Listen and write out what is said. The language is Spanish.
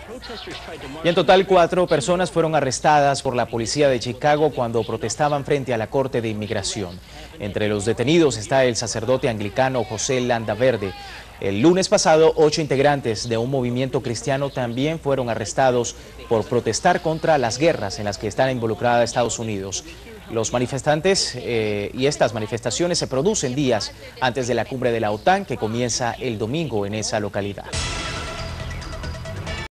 Y en total 4 personas fueron arrestadas por la policía de Chicago cuando protestaban frente a la Corte de Inmigración. Entre los detenidos está el sacerdote anglicano José Landaverde. El lunes pasado, 8 integrantes de un movimiento cristiano también fueron arrestados por protestar contra las guerras en las que está involucrada Estados Unidos. Los manifestantes y estas manifestaciones se producen días antes de la cumbre de la OTAN que comienza el domingo en esa localidad.